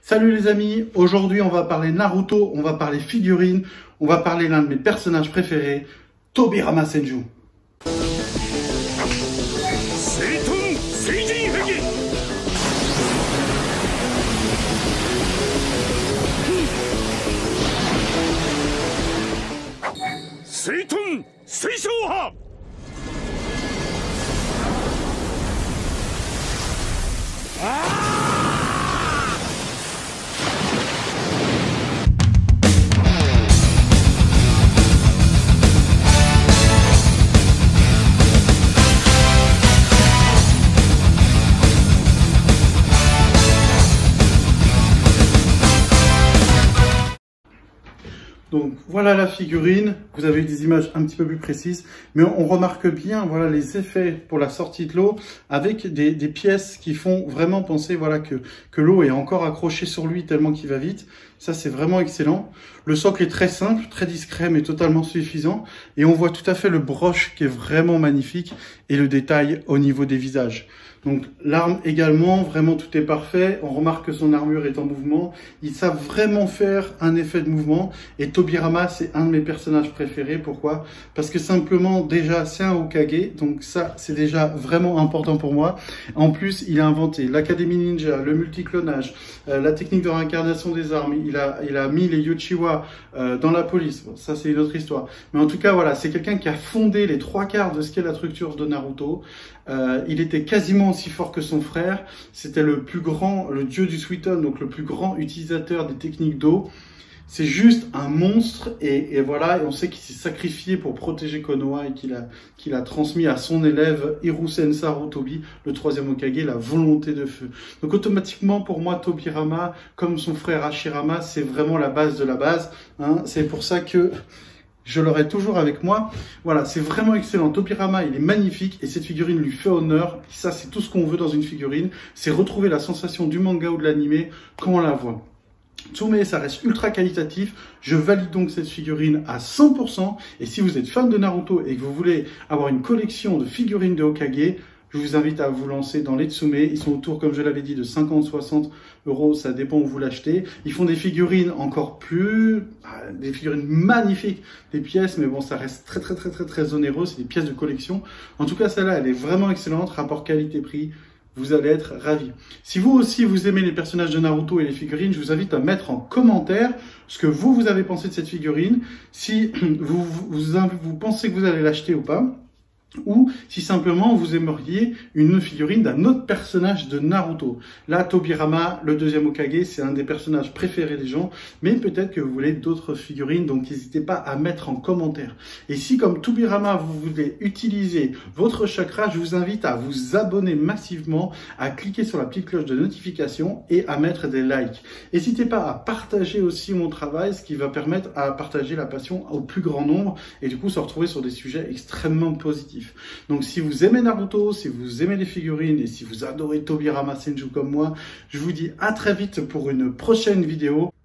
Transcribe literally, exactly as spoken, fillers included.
Salut les amis, aujourd'hui on va parler Naruto, on va parler figurines, on va parler l'un de mes personnages préférés, Tobirama Senju. Donc voilà la figurine, vous avez des images un petit peu plus précises, mais on remarque bien voilà les effets pour la sortie de l'eau avec des, des pièces qui font vraiment penser voilà que, que l'eau est encore accrochée sur lui tellement qu'il va vite. Ça c'est vraiment excellent. Le socle est très simple, très discret mais totalement suffisant et on voit tout à fait le broche qui est vraiment magnifique et le détail au niveau des visages. Donc l'arme également, vraiment tout est parfait. On remarque que son armure est en mouvement. Ils savent vraiment faire un effet de mouvement. Et Tobirama, c'est un de mes personnages préférés. Pourquoi? Parce que simplement, déjà, c'est un Hokage. Donc ça, c'est déjà vraiment important pour moi. En plus, il a inventé l'Académie Ninja, le multiclonage, euh, la technique de réincarnation des armes. Il a, il a mis les Uchiwa euh, dans la police. Bon, ça, c'est une autre histoire. Mais en tout cas, voilà, c'est quelqu'un qui a fondé les trois quarts de ce qu'est la structure de Naruto. Euh, il était quasiment aussi fort que son frère. C'était le plus grand, le dieu du Suiton, donc le plus grand utilisateur des techniques d'eau. C'est juste un monstre et, et voilà, et on sait qu'il s'est sacrifié pour protéger Konoha et qu'il a, qu'il a transmis à son élève Hiruzen Sarutobi, le troisième Hokage, la volonté de feu. Donc automatiquement, pour moi, Tobirama, comme son frère Hashirama, c'est vraiment la base de la base. Hein. C'est pour ça que je l'aurai toujours avec moi. Voilà, c'est vraiment excellent. Tobirama, il est magnifique et cette figurine lui fait honneur. Ça, c'est tout ce qu'on veut dans une figurine. C'est retrouver la sensation du manga ou de l'animé quand on la voit. Tsume, ça reste ultra qualitatif. Je valide donc cette figurine à cent pour cent. Et si vous êtes fan de Naruto et que vous voulez avoir une collection de figurines de Hokage, je vous invite à vous lancer dans les Tsume. Ils sont autour, comme je l'avais dit, de cinquante à soixante euros. Ça dépend où vous l'achetez. Ils font des figurines encore plus... des figurines magnifiques, des pièces. Mais bon, ça reste très, très, très, très, très onéreux. C'est des pièces de collection. En tout cas, celle-là, elle est vraiment excellente. Rapport qualité-prix. Vous allez être ravis. Si vous aussi, vous aimez les personnages de Naruto et les figurines, je vous invite à mettre en commentaire ce que vous, vous avez pensé de cette figurine. Si vous, vous, vous, vous pensez que vous allez l'acheter ou pas. Ou si simplement vous aimeriez une figurine d'un autre personnage de Naruto. Là, Tobirama, le deuxième Hokage, c'est un des personnages préférés des gens, mais peut-être que vous voulez d'autres figurines, donc n'hésitez pas à mettre en commentaire. Et si comme Tobirama, vous voulez utiliser votre chakra, je vous invite à vous abonner massivement, à cliquer sur la petite cloche de notification et à mettre des likes. N'hésitez pas à partager aussi mon travail, ce qui va permettre à partager la passion au plus grand nombre et du coup se retrouver sur des sujets extrêmement positifs. Donc si vous aimez Naruto, si vous aimez les figurines et si vous adorez Tobirama Senju comme moi, je vous dis à très vite pour une prochaine vidéo.